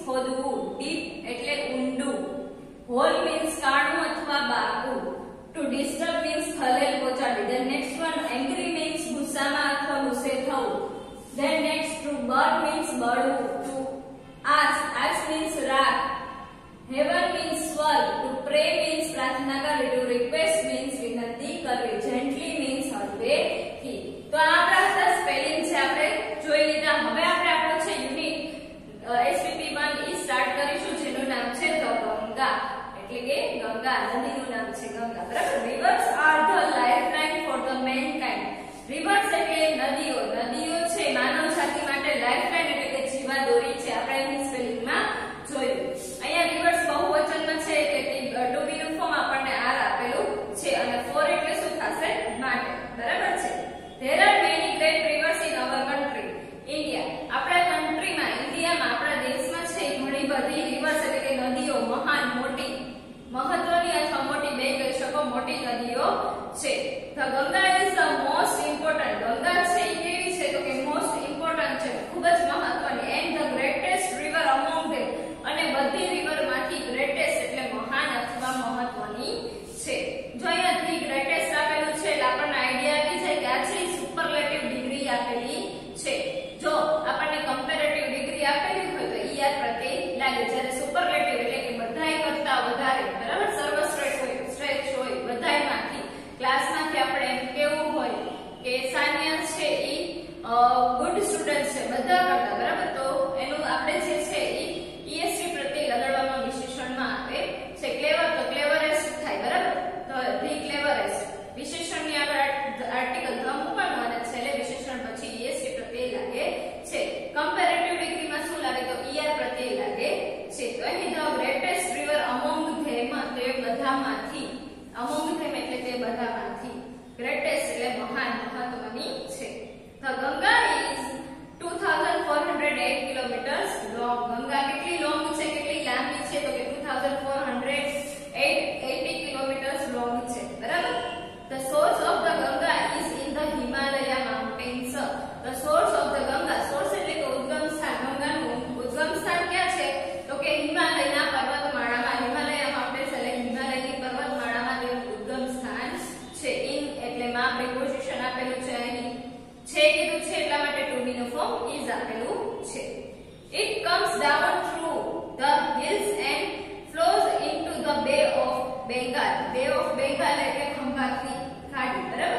ખોદવું, deep એટલે ઊંડું, hole means કાણું અથવા બાકું, to disturb means ખલેલ પહોંચાડવી. then next one angry means ગુસ્સામાં અથવા ગુસ્સે થવું. then next to burn means બળવું, to ask means રાગ, heaven means સ્વર્ગ, to pray means પ્રાર્થના કરવી, to request means વિનંતી કરવી, gently means હળવેથી. તો આ આપણા સ્પેલિંગ છે આપણે જોઈ લીધા. હવે આપણે આપણો છે યુનિટ SPP1 ઈ સ્ટાર્ટ કરીશું જેનું નામ છે ગંગા, એટલે કે ગંગા નદીનું નામ છે ગંગા, બરાબર. rivers are the lifeline for the mankind. rivers એટલે નદીઓ, નદીઓ છે માનવ જાતિ માટે લાઈફલાઈન એટલે કે જીવાદોરી છે. આપણે એની સ્પેલિંગમાં જોયું. અહીંયા rivers બહુવચનમાં છે એટલે to be નું ફોર્મ આપણને આર આપેલું છે અને for એટલે શું થશે માટે, બરાબર છે. there are many great rivers in our country. India, આપણા કન્ટ્રીમાં ઇન્ડિયામાં આપણા દેશમાં છે ઘણી બધી રિવર્સ એટલે કે નદીઓ મહાન મોટી મહત્વની અથવા મોટી બે કહી શકો મોટી નદીઓ છે. the Ganga is the most important. Ganga છે એ કેવી છે તો કે મોસ્ટ ઇમ્પોર્ટન્ટ છે, ખૂબ જ મહત્વની, and the greatest river among them. અને બધી રિવર માંથી ગ્રેટેસ્ટ એટલે મહાન અથવા મહત્વની છે. જો અહીંયા ધી ગ્રેટેસ્ટ આપેલું છે એટલે આપણને આઈડિયા આવી જાય કે આ છે સુપરલેટિવ ડિગ્રી આપેલી છે. જો આપણને કમ્પેરેટિવ ડિગ્રી આપેલી હોય તો ઈ યાદ પ્રત્યે લાગે, જ્યારે સુપરલેટિવ એટલે કે બધાય કરતા વધારે, બરાબર, સર્વશ્રેષ્ઠ હોય બધાયમાંથી, ક્લાસમાંથી આપણે એમ કેવું હોય કે સાનિયા છે ઈ ગુડ સ્ટુડન્ટ છે બધા કરતા, બરાબર. તો એનું આપણે જે છે ઈ EST પ્રત્યે લગાડવામાં વિશેષણમાં આપે છે. ક્લેવર તો ક્લેવરેસ્ટ થાય, બરાબર. તો ધી ક્લેવરેસ્ટ વિશેષણની આગળ આર્ટિકલ ધ મૂકવાનું અને છેલ્લે વિશેષણ પછી EST પ્રત્યે લાગે છે. કમ્પેરેટિવ ડિગ્રીમાં શું લાગે તો ER પ્રત્યે લાગે છે. તો અહીં the greatest river among them, તે બધામાંથી, અમોંગ ધેમ એટલે તે બધામાંથી, ગ્રેટેસ્ટ એટલે મહાન મહત્વની છે. The Ganga is 2408 kilometers long. Ganga કેટલી લોંગ છે, કેટલી લાંબી છે તો કે 2480 કિલોમીટર્સ લોંગ છે, બરાબર. The source of the Ganga is in the Himalaya mountains. The source of the Ganga, source એટલે કે ઉદ્ગમ સ્થાન, ગંગાનું ઉદ્ગમ સ્થાન ક્યાં છે તો કે હિમાલયના પર્વતમાળામાં. હિમાલય માઉન્ટેન્સ એટલે હિમાલયની પર્વતમાળામાં તેનું ઉદ્ગમ સ્થાન છે. ઇન એટલે માં પ્રિપોઝિશન આપેલું છે, અહીં છે કીધું છે એટલા માટે ટુ બી નું ફોર્મ ઇઝ આપેલું છે. It comes down through the hills and flows into the Bay of Bengal. Bay of Bengal એટલે ખંભાતની ખાડી, બરાબર.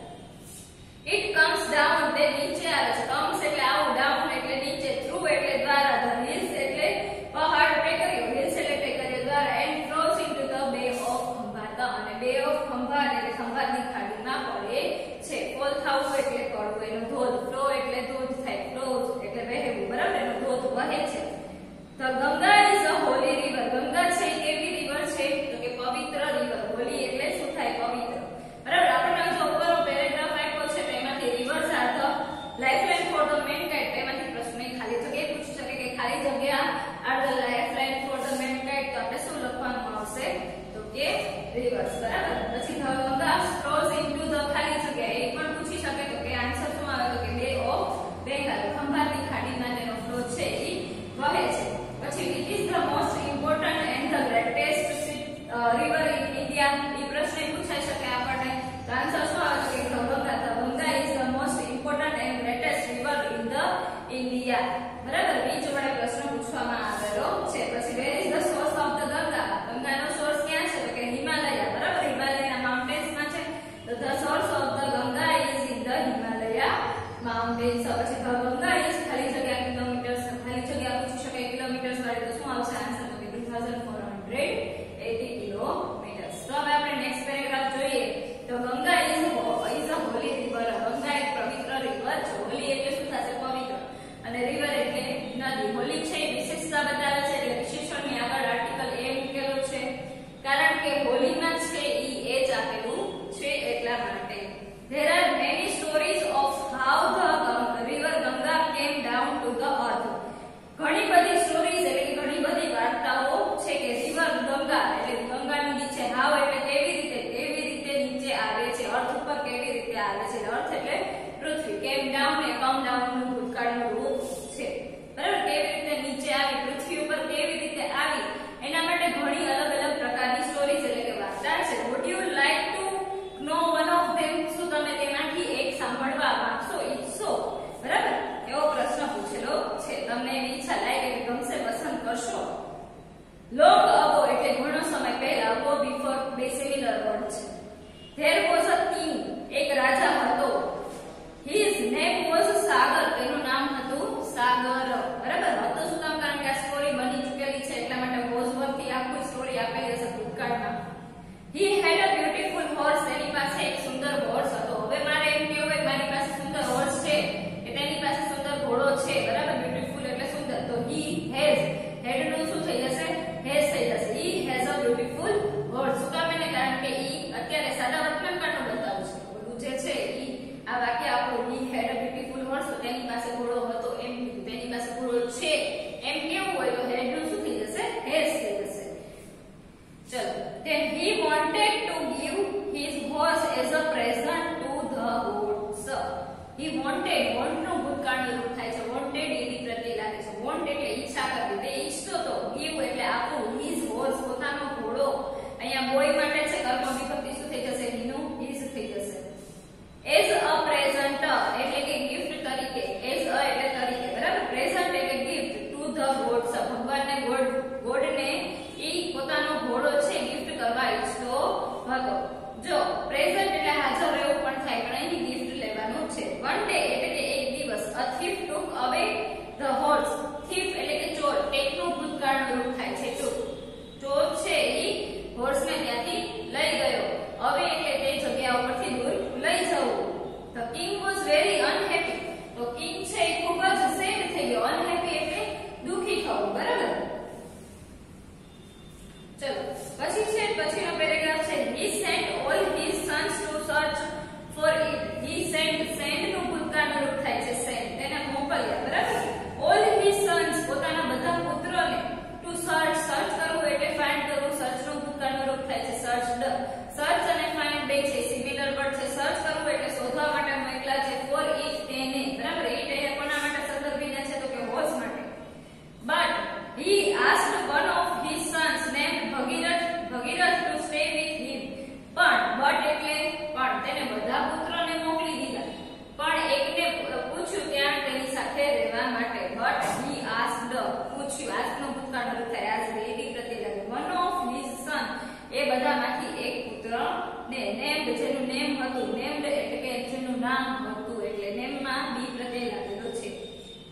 It comes down, તે નીચે આવે છે. comes એટલે આવું, down એટલે નીચે, through એટલે દ્વારા, the hills એટલે પહાડ ટેકરીઓ, hills એટલે ટેકરીઓ દ્વારા, and flows into the Bay of Khambhat, અને Bay of ખંભાત એટલે ખંભાતની ખાડીમાં પડે છે. fall થવું એટલે પડવું, એનો ધોધ, flow એટલે ધોધ થાય, flows એટલે વહેવું, બરાબર, એનો ધોધ વહે છે. The Ganga is a holy river. Ganga છે કેવી રિવર છે તો કે પવિત્ર રિવર. હોલી એટલે શું થાય પવિત્ર, બરાબર. આપણને જો ઉપરનો પેરેગ્રાફ આપ્યો છે તો એમાંથી rivers are the lifeline for the mankind, એમાંથી પ્રશ્ન ખાલી જગ્યા પૂછી શકે કે ખાલી જગ્યા are the lifeline for the mankind, તો આપણે શું લખવાનું આવશે તો કે રિવર્સ, બરાબર. પછી the Ganga flows into the ખાલી જગ્યા, એ પણ પૂછી શકે તો કે આન્સર શું આવે તો કે બે ઓફ બેંગાલ, ખંભાતની ખાડીમાં તેનો ફ્લો છે એ વહે છે. પછી which is the most important and the greatest river in India, એ પ્રશ્ન પૂછાઈ શકે આપણને. તો આન્સર શું આવે તો કે Ganga. The Ganga is the most important and greatest river in the India, બરાબર. બીજો વડે પ્રશ્ન પૂછવામાં આવેલો છે. પછી where is the source of the Ganga? ગંગાનો સોર્સ ક્યાં છે તો કે હિમાલય, બરાબર, હિમાલયના માઉન્ટેન્સમાં છે. તો the source of the Ganga is in the Himalaya mountains. પછી the Ganga is ખાલી જગ્યા કિલોમીટર્સ, ખાલી જગ્યા પૂછી શકે કિલોમીટર્સ વાળી, તો શું આવશે આન્સર તો કે 2480 કિલોમીટર્સ. તો હવે આપણે નેક્સ્ટ પેરેગ્રાફ જોઈએ. તો Ganga is a holy river. Ganga એક પવિત્ર રિવર છે. હોલી એટલે શું થશે પવિત્ર, અને રિવર એટલે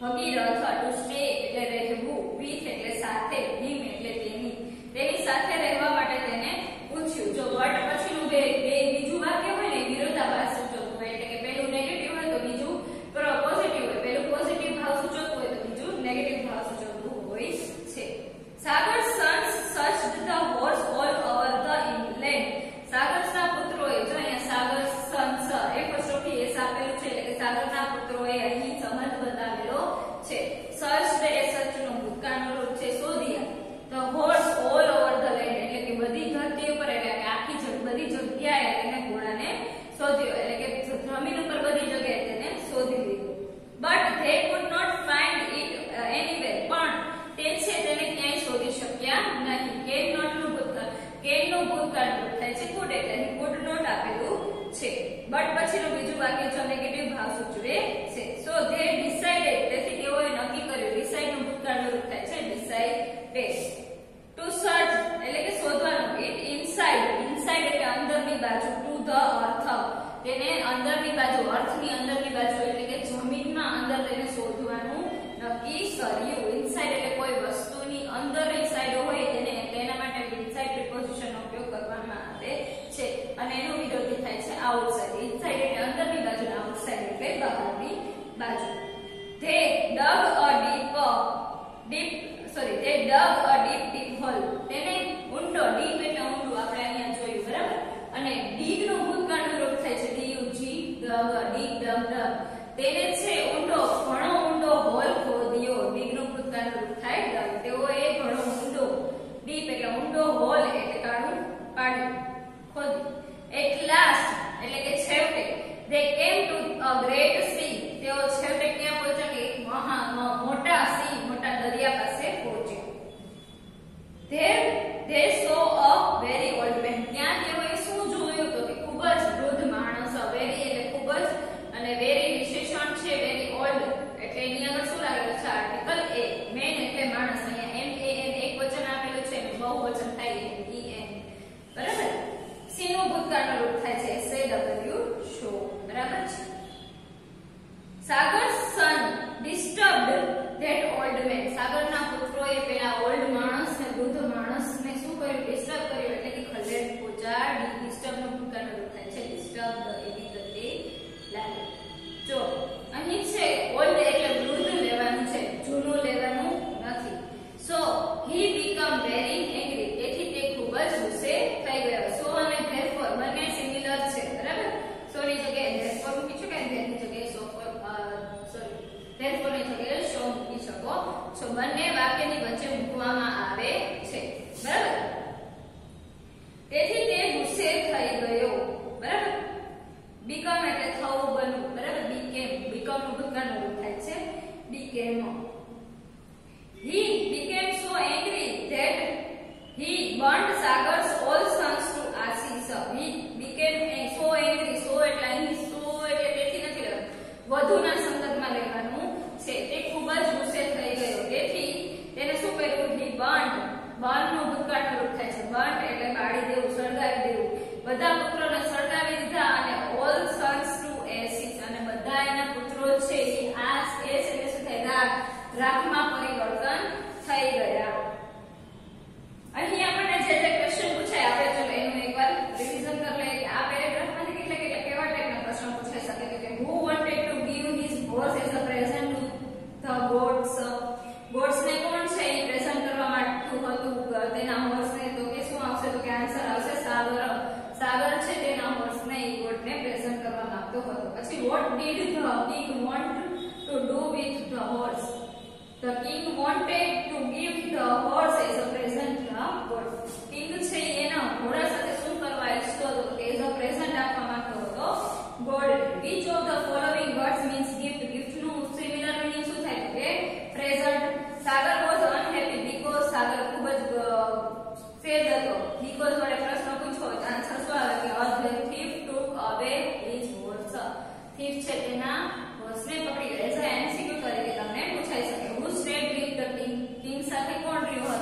વગેરે અથવા ટુ સ્ટે એટલે રહેવું, વિથ એટલે સાથે, હિમ એટલે તેની સાથે રહેવા માટે તેને પૂછ્યું. જો બટ પછીનું બે બીજું વાક્ય હોય ને વિરોધાભાસ સૂચક હોય, એટલે કે પેલું નેગેટિવ હોય તો બીજું પોઝિટિવ હોય, પેલું પોઝિટિવ ભાવ સૂચક હોય તો બીજું નેગેટિવ ભાવ સૂચક હોય છે. Sagar sons searched the horse all over the inland. સાગરના પુત્રોએ, જો અહીંયા સાગર સન્સ એપોસ્ટ્રોફી એસ આપેલું છે, એટલે કે સાગરના પુત્રોએ અહીં સંબંધ બતાવેલો છે. સર્ચ્ડ એ સર્ચ નો ભૂતકાળનો રૂપ છે, શોધ્યા. The horse all over the land એટલે કે બધી ધરતી ઉપર, એટલે કે આખી બધી જગ્યાએ તેને ઘોડાને શોધ્યો, એટલે કે જમીન ઉપર બધી જગ્યાએ તેને શોધી લીધો. But they could not find it anywhere, પણ તે છે તેને ક્યાંય શોધી શક્યા નહીં. કેન નોટ નું ભૂતકાળ, કેન નું ભૂતકાળ રૂપ થાય છે કુડ, એટલે કુડ નોટ આપેલું છે. બટ પછીનું બીજું વાક્ય જો નેગેટિવ ભાવ સૂચવે છે. સો ધે ડિસાઇડેડ, તેથી તેઓએ નક્કી કર્યું. ડિસાઇડ નું ભૂતકાળ રૂપ થાય છે ડિસાઇડેડ. ટુ સર્ચ એટલે કે શોધવાનું. ઇટ ઇનસાઇડ, ઇનસાઇડ એટલે અંદરની બાજુ. ટુ ધ અર્થ, તેને અંદરની બાજુ, અર્થની અંદરની બાજુ એટલે કે જમીનમાં અંદર તેને શોધવાનું નક્કી કર્યું. ઇનસાઇડ એટલે કોઈ વસ્તુની અંદર ઇનસાઇડ હોય તેના માટે ઇનસાઇડ પ્રિપોઝિશનનો ઉપયોગ કરવામાં આવે છે, અને એનો વિરોધી થાય છે આઉટસાઇડ. ઇનસાઇડ એટલે અંદરની બાજુ, આઉટસાઇડ એટલે બહારની બાજુ. They dug a deep hole. તેને ઊંડો, ડીપ એટલે ઊંડું, આપણે અહીંયા જોયું બરાબર. અને ડીગ નું ભૂતકાળનું રૂપ થાય છે DUG, dug, dig, dug, dug. તેને છે ઊંડો, ઘણો ઊંડો હોલ ખોદ્યો. ડીગ નું ભૂતકાળનું રૂપ થાય dug. તેઓએ ઘણો ઊંડો, ડીપ એટલે ઊંડો, હોલ એટલે કાળું પાડ્યું, ખોદ્યું. At last એટલે કે છેવટે. They came to a great sea. તેઓ છેવટે ક્યાં પહોંચ્યા કે મોટા સી, મોટા દરિયા પાસે પહોંચ્યા. They saw a very old man. ત્યાં તેઓએ શું જોયું તો કે ખૂબ જ વૃદ્ધ માણસ. વેરી એટલે ખૂબ જ, અને વેરી વિશેષણ છે વેરી ઓલ્ડ, એટલે એની આગળ શું લાગેલું છે આર્ટિકલ એ. મેન એટલે માણસ, અહીંયા MAN એક વચન આપેલું છે, બહુવચન થાય EN, બરાબર. સી નું ભૂતકાળનું રૂપ થાય છે SAW, શો, બરાબર છે. Sagar sons disturbed that old man. સાગરના પુત્રોએ પેલા ઓલ્ડ માણસને, વૃદ્ધ માણસને શું કર્યું? ડિસ્ટર્બ કર્યું, એટલે કે ખલેલ પહોંચાડી. ડિસ્ટર્બ નું ભૂતકાળનું રૂપ થાય છે ડિસ્ટર્બ, એવી ગતિ લાગે. જો અહીં છે ઓલ્ડ એટલે વૃદ્ધ લેવાનું છે, જૂનું લેવાનું નથી. So he become very angry, તેથી તે ખૂબ જ ગુસ્સે થઈ ગયો. સો અને ધેરફોર બંને સિમિલર છે, બરાબર. સો ની જગ્યાએ ધેરફોર મૂકી શકો, અને ધેર ની જગ્યાએ સો ફોર, ધેરફોર ની જગ્યાએ સો મૂકી શકો છો. બંને વાક્યની વચ્ચે મૂકવામાં આવે છે, બરાબર. તેથી તે ગુસ્સે થઈ ગયો, બરાબર. બીકમ એટલે થવું, બનવું, બરાબર. બીકમ નું ભૂતકાળનું રૂપ થાય છે became. He became so angry that he burned Sagar's all sons to ashes. He became so angry. So એટલે અહીં so એટલે તેથી નથી લેવાનું, વધુના સંદર્ભમાં લેવાનું છે. તે ખૂબ જ ગુસ્સે થઈ ગયો, તેથી તેને શું કર્યું? He burned, burn નું ભૂતકાળનું રૂપ થાય છે burnt એટલે બાળી દેવું, સળગાવી દેવું. બધા પુત્રોને સળગાવી દીધા, અને all sons to ashes, અને બધા એના પુત્રો છે એ આશ એટલે શું થાય? રાખમાં પરિવર્તન થઈ ગયા. અહીં આપણને જે ક્વેશ્ચન પૂછાય, આપણે ચલો એનું એકવાર રિવિઝન કરી લઈએ. આ પેરેગ્રાફમાંથી કેટલા કેવા ટાઈપના પ્રશ્નો પૂછાઈ શકે છે કે who wanted to give his horse as a present to the gods. ગોડ્સને કોણ છે એ પ્રેઝન્ટ કરવા માંગતું હતું તેના હોર્સને? તો કે શું આવશે? તો કે આન્સર આવશે સાગર. સાગર છે તેના હોર્સને એ ગોડને પ્રેઝન્ટ કરવા માંગતો હતો. પછી what did the king want to do with the horse? The king wanted to give the horse as a present to God. King છે એના ઘોડા સાથે શું કરવા ઈચ્છતો હતો? એઝ અ પ્રેઝન્ટ આપવા માંગતો હતો God. Which of the following words means gift? Gift નું સિમિલર મીનિંગ શું થાય? કે present. Sagar was unhappy because Sagar ખૂબ જ સેડ હતો. because વડે પ્રશ્ન પૂછો તો આન્સર શું આવે? કે a thief took away his horse. thief છે તેના હોર્સને પકડી ગયો. એઝ અ MCQ તરીકે તમને પૂછાઈ શકે. Who stayed with the king? king સાથે કોણ રહ્યું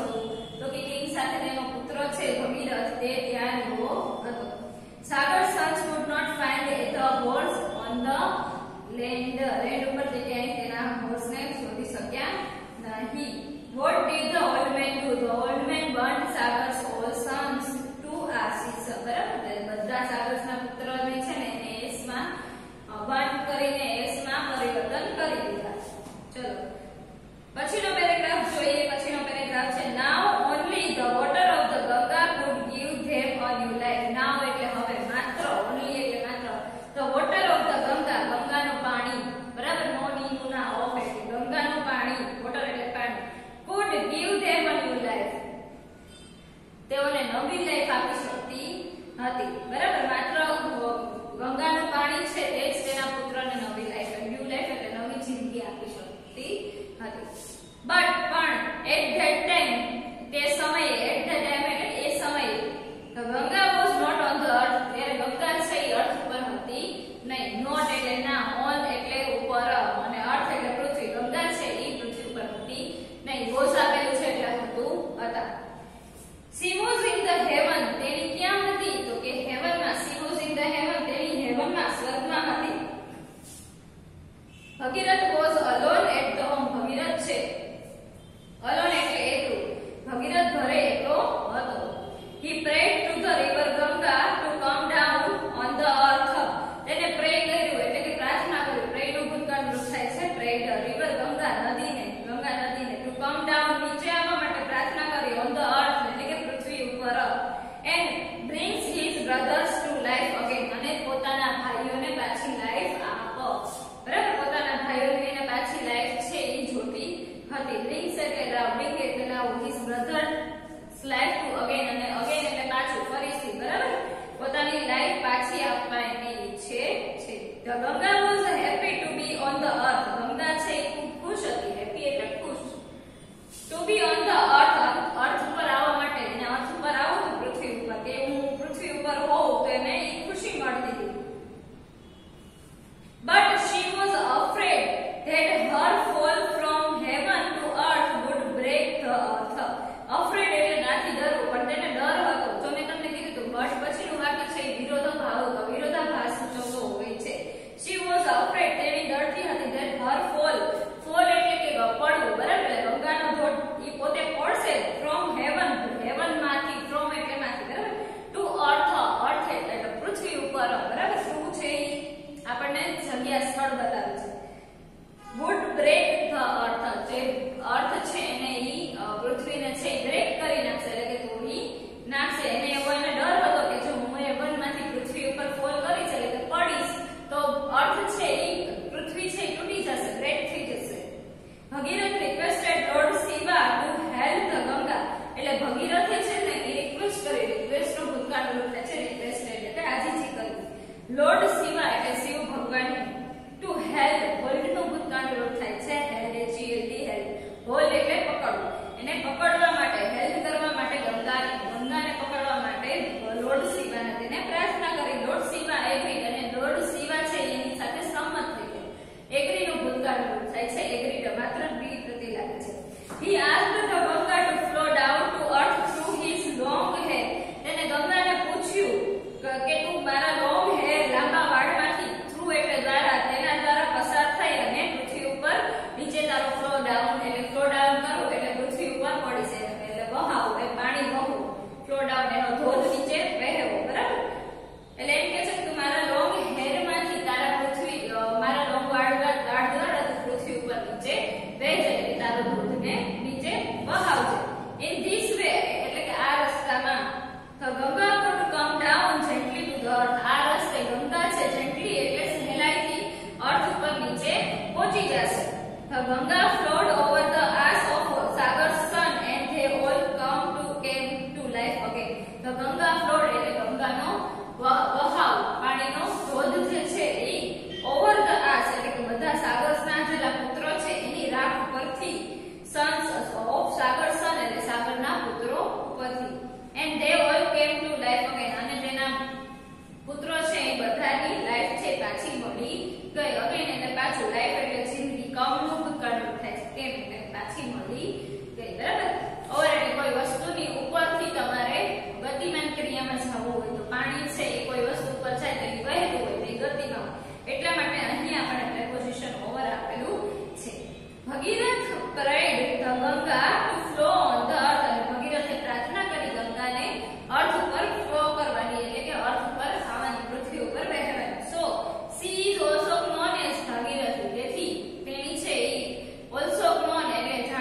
પછીનો પેરેગ્રાફ જોઈએ. પછીનો પેરેગ્રાફ છે now only the water of the Ganga could give them a new life. Now એટલે હવે, માત્ર, ઓન્લી એટલે માત્ર, the water of the Ganga, ગંગાનું પાણી, બરાબર, નો ની નું ના ઓફ એટલે ગંગાનું પાણી, વોટર એટલે પાણી, could give them a new life, તેઓને નવી લાઈફ આપી શકતી હતી, બરાબર. માત્ર ગંગાનું પાણી છે તે જ તેના પુત્રને નવી લાઈફ, ન્યુ લાઈફ એટલે નવી જિંદગી આપી શકતી હતી. બટ પણ એટ ધેટ ટાઈમ, તે સમયે, એટ ધ ટાઈમ એટલે એ સમયે, Ganga was not on the earth, ત્યારે ગંગા છે એ અર્થ ઉપર હતી નહીં. નોટ એટલે ના, ઓન એટલે ઉપર, અને અર્થ એટલે પૃથ્વી. ગંગા છે એ પૃથ્વી ઉપર હતી નહીં. વોઝ આપેલું છે એટલે હતું, હતા. She was in the heaven, તેની ક્યાં હતી? તો કે હેવનમાં. She was in the heaven, તેની હેવનમાં, સ્વર્ગમાં હતી. ભગીરથ was alone at the home, ભગીરથ છે alone એટલે એકલો, ભગીરથ ઘરે એકલો હતો. He prayed to the river Ganga to come down on the earth, તેને પ્રે કર્યું એટલે કે પ્રાર્થના કરી. પ્રે નું ભૂતકાળ રૂપ થાય છે prayed. river ગંગા, નદીને, ગંગા નદીને, to come down, નીચે આવવા માટે પ્રાર્થના કરી, on the earth એટલે કે પૃથ્વી ઉપર, and brings his brothers to life again, અને પોતાના ભાઈઓને પાછી લાઈફ આપો, બરાબર. પોતાના ભાઈઓને એને પાછી લાઈફ છે એ જોતી હતી. brings એટલે લાવ, bring એટલે લાવ, his brothers life to again, અને again એટલે પાછું, ફરીથી, બરાબર. પોતાની લાઈફ પાછી આપવા એની ઈચ્છે છે. The Ganga was happy to be on the earth, Ganga છે એ ખૂબ ખુશ હતી. હેપી એટલે ખુશ. To be on the earth, અર્થ ઉપર આવવા માટે, એને અર્થ ઉપર આવું તો પૃથ્વી ઉપર, કે હું પૃથ્વી ઉપર હોઉં તો એને ખુશી મળતી હતી. But she was afraid that her fall from heaven to earth would break the earth. Afraid એટલે નાથી ડરવું, પણ તેને ડર હતો. તો મેં તમને કીધું તો બટ પછીનું વાક્ય છે એ વિરોધાભાસ સૂચવતો હોય છે. She was afraid, તેની ડરતી હતી, that her fall, fall એટલે કે પડવું, બરાબર. ગંગાનો ધોધ ઈ પોતે પડશે from heaven, heaven માંથી, from એટલે માંથી, બરાબર, to earth, earth એટલે પૃથ્વી ઉપર, બરાબર. શું છે ઈ આપણને જગ્યા, સ્થળ બતાવે છે. would break the earth, જે અર્થ છે એને ઈ પૃથ્વીને છે બ્રેક કરી નાખશે, એટલે કે તોડી નાખશે. એને એવો એને ડર હતો કે જો હું heaven માંથી પૃથ્વી ઉપર ફોલ કરીશ એટલે કે પડીશ તો અર્થ છે ઈ પૃથ્વી છે તૂટી જશે, બ્રેક થઈ જશે. Bhagirath requested lord Shiva to help the Ganga, એટલે ભગીરથે છે ને એ રિક્વેસ્ટ કરી, રિક્વેસ્ટ નો ભૂતકાળ રૂપ છે રિક્વેસ્ટેડ એટલે આજીજી કરી. લોર્ડ શિવા એટલે શિવ ભગવાન, ટુ હેલ્પ, હોલ્ડ નું ભૂતકાળ રૂપ થાય છે HELD, હેલ્પ. હોલ્ડ એટલે પકડવું, એને પકડવા માટે, હેલ્પ કરવા માટે ગંગાને પકડવા માટે લોર્ડ શિવાને તેને પ્રાર્થના કરી. લોર્ડ શિવા એગ્રીડ, અને લોર્ડ શિવા છે એની સાથે સંમત થઈ ગયા. એગ્રી નું ભૂતકાળ રૂપ થાય છે એગ્રીડ, માત્ર બી પ્રતિ લાગે છે. He asked the Ganga to flow down to earth through his long hair, તેને ગંગાને પૂછ્યું કે તું મારા લોંગ હેર, લાંબા વાળમાંથી, થ્રુ એટલે દ્વારા, તેના દ્વારા પસાર થઈ અને પૃથ્વી ઉપર નીચે તારો ફ્લો ડાઉન, એટલે ફ્લો ડાઉન કરું એટલે પૃથ્વી ઉપર પડી જાય, એટલે વહાવું, એ પાણી વહવું, ફ્લો ડાઉન એનો ધોધ નીચે વહેવો, બરાબર. એટલે એમ કે છે કે તું મારા લોંગ હેર માંથી, તારા પૃથ્વી, મારા લોંગ વાળ દ્વારા તું પૃથ્વી ઉપર નીચે વહેજે, એટલે તારો ધોધને નીચે વહાવજે. In this way એટલે કે આ રસ્તામાં, the Ganga could come down gently to the earth, આ રસ્તે ગંગા છે gently એટલે સહેલાઈથી અર્થ ઉપર નીચે પહોંચી જશે. The Ganga flowed over the ass of Sagar's son and they all came to life again. The Ganga flowed એટલે ગંગાનો વહાવ, પાણીનો ધોધ જે છે એ over the ass એટલે કે બધા સાગરના જેલા પુત્રો છે એની રાખ પરથી, sons of Sagar's son એટલે સાગરના પુત્રો ઉપરથી, and they all came to life again, અને તેના પુત્રો છે એ બધાની લાઈફ છે પાછી મળી ગઈ. અગેન એટલે પાછું, લાઈફ એટલે જિંદગી, કમનું ભૂતકાળ થાય છે, કેમ એટલે પાછી મળી ગઈ, બરાબર. ઓર એટલે કોઈ વસ્તુની ઉપરથી તમારે ગતિમાન ક્રિયામાં જવું હોય તો પાણી છે એ કોઈ વસ્તુ ઉપર જાય તો એ વહેતું હોય તો એ ગતિમાં હોય, એટલા માટે અહીંયા આપણે પ્રેપોઝિશન ઓવર આપેલું છે. ભગીરથ prayed the Ganga to flow on the earth, અને ભગીરથે પ્રાર્થના કરી ગંગાને અર્થ ઉપર ફ્લો કરવાની, એટલે કે અર્થ ઉપર આવવાની, પૃથ્વી ઉપર વહેવાની. So she is also known as Bhagirathi, તેથી તેણી છે એ also known એટલે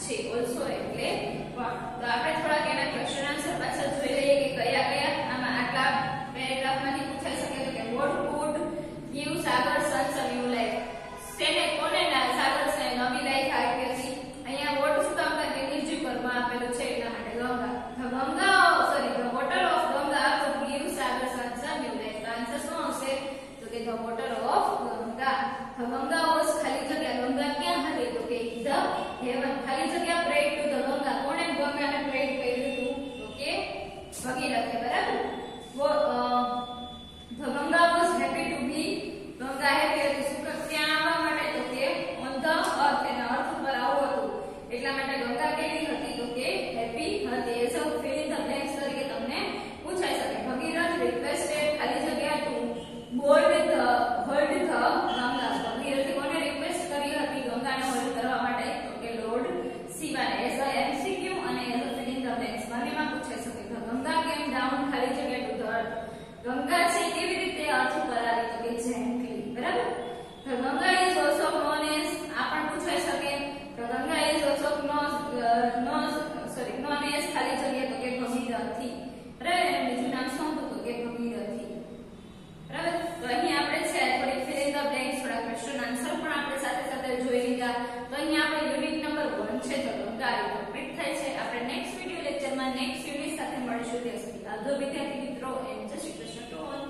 છે. ઓલસો એટલે પણ. તો આપણે થોડાક એના ક્વેશ્ચન આન્સર પાછળ જોઈ લઈએ કે કયા કયા આમાં આટલા પેરેગ્રાફમાંથી પૂછાઈ શકે. તો કે વોટ કુડ ગીવ સાગર સચ અ ન્યુ લાઈફ. તેને કોને સાગર સે નવી લાઈફ આપી હતી. અહીંયા વોટ શું કામ કે નિર્જીવ કર્મ આપેલું છે એટલા માટે Ganga the water of Ganga could give Sagar such a new life. Answer શું આવશે? તો કે the water of Ganga. The Ganga was ખાલી જગ્યા ગંગા ક્યાં હતી? તો કે the heaven. ખાલી જગ્યા prayed to the Ganga. કોણે ગંગાને પ્રેડ કર્યું હતું? તો કે ભગીરથે. બરાબર. The Ganga was happy to be. Ganga happy હતી શું ત્યાં આવવા માટે? તો કે on the earth. એના અર્થ ઉપર આવવું હતું એટલા માટે ગંગા કેવી હતી? તો કે હેપી હતી. એ સૌ fill in the blanks તરીકે તમને પૂછાઈ શકે. ભગીરથ રિક્વેસ્ટેડ ખાલી જગ્યા ટુ હોલ્ડ ધ ગંગા. ભગીરથે કોને રિક્વેસ્ટ કરી હતી ગંગાને હોલ્ડ કરવા માટે? તો કે લોર્ડ શિવાને. એઝ અ એમસીક્યુ અને as a fill in the blanks બંનેમાં પૂછાઈ શકે. ગંગા કેમ ડાઉન ખાલી જગ્યા ટુ ધ અર્થ. ગંગા છે કેવી રીતે અર્થ ઉપર આવી? તો કે જેન્ટલી. બરાબર. Ganga is also known as આ પણ પૂછાઈ શકે. Ganga is also known as ખાલી જગ્યા તો કે ભગીરથી. બરાબર. એનું બીજું નામ શું હતું? તો કે ભગીરથી. બરાબર. તો અહીં આપણે છે થોડી fill in the blanks થોડા ક્વેશ્ચન આન્સર પણ આપણે સાથે સાથે જોઈ લીધા. તો અહીં આપણે યુનિટ નંબર 1 છે તો ગંગા એ કમ્પ્લીટ થાય છે. આપણે નેક્સ્ટ વિડિયો લેક્ચરમાં નેક્સ્ટ યુનિટ સાથે મળીશું. ત્યાં સુધી આવજો વિદ્યાર્થી મિત્રો. એન્ડ જય શ્રી કૃષ્ણ.